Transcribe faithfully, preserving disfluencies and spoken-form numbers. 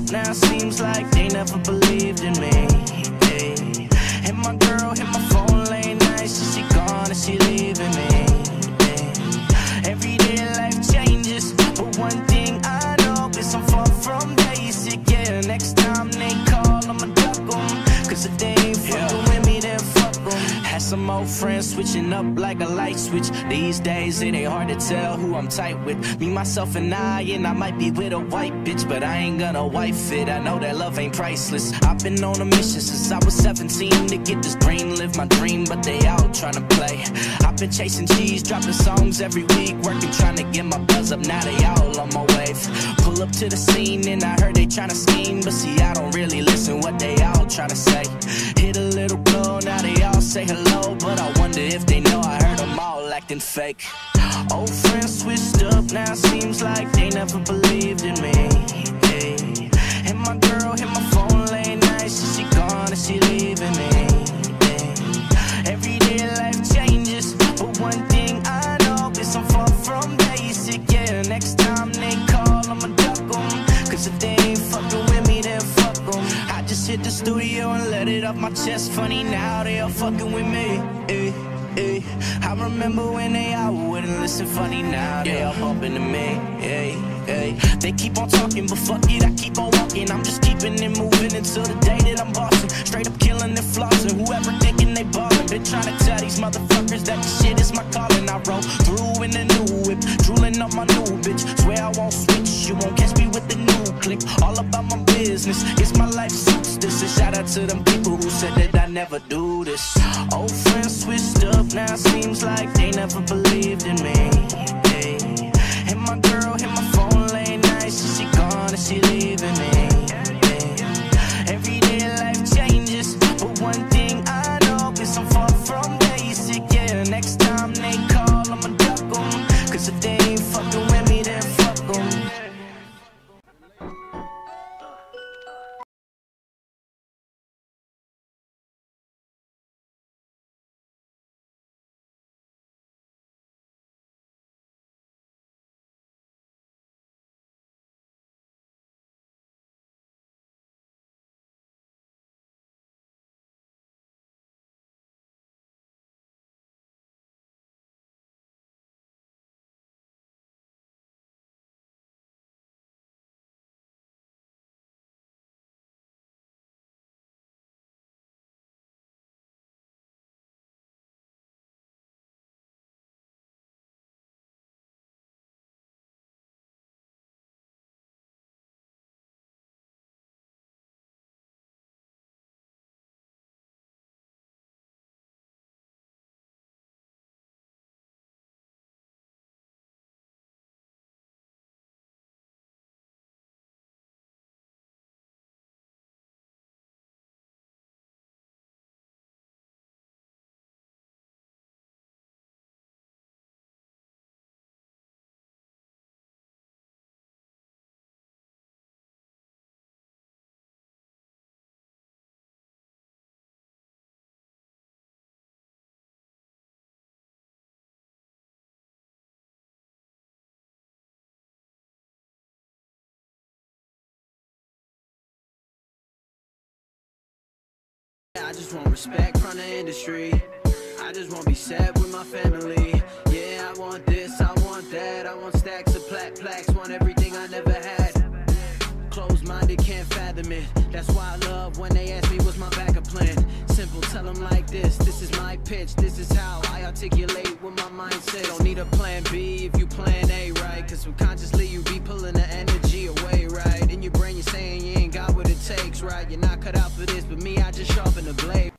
up, now seems like they never believed in me. Hey. And my girl hit my phone late night, so she gone and she leaving me. Hey. Everyday life changes, but one thing I know is I'm far from basic. Yeah, next time they call, I'ma duck them, cause if they ain't fucking yeah. with me, then fuck them. Had some old friends switching up like a light switch. These days it ain't hard to tell who I'm tight with. Me, myself, and I, and I might be with a white bitch, but I ain't gonna wife it. I know that love ain't priceless. I've been on a mission since I was seventeen to get this green, live my dream, but they out trying to play. I've been chasing cheese, dropping songs every week, working trying to get my buzz up, now they all on my wave. Pull up to the scene and I heard they trying to scheme, but see I don't really listen what they all trying to say. Hit a little glow, now they all say hello, but I wonder if they know I heard them all acting fake. Old friends switched up, now seems like they never believed in me. Hey. And my girl hit my phone late night, so she gone and she leaving me. Hey. Everyday life changes, but one thing I know is I'm far from basic. Yeah, next time they call, I'ma duck them, cause if they ain't fucking with me, then fuck them. I just hit the studio and let it off my chest. Funny now they all fucking with me. Hey. Ay, I remember when they all wouldn't listen. Funny now they all bumping to me. Ay, ay. They keep on talking, but fuck it, I keep on walking. I'm just keeping it moving until the day that I'm bossing. Straight up killing and flossing. Whoever thinking they ballin', been trying to tell these motherfuckers that this shit is my calling. I roll through in the new whip, drooling on my new bitch. Swear I won't switch, you won't catch me with the new click. All about my business, it's my life suits this. A shout out to them people who said that I never do this. Old friends switched up, now seems like they never believed in me. Hey. And my girl hit my phone late night, so she gone and she leaving me. Hey. Everyday life changes, but one thing I know is I'm far from basic. Yeah, next time they call, I'ma duck them, cause if they ain't fucking with me, then fuck them. I just want respect from the industry. I just want to be set with my family. Yeah, I want this, I want that. I want stacks of plat plaques, want everything I never had. Closed-minded, can't fathom it. That's why I love when they ask me what's my backup plan. Simple, tell them like this. This is my pitch, this is how I articulate what my mind says. Don't need a plan B if you plan A, right? Cause subconsciously you be pulling the energy away, right? In your brain you're saying you ain't got what it takes, right? You're not cut out for this, but me, I just sharpen the blade.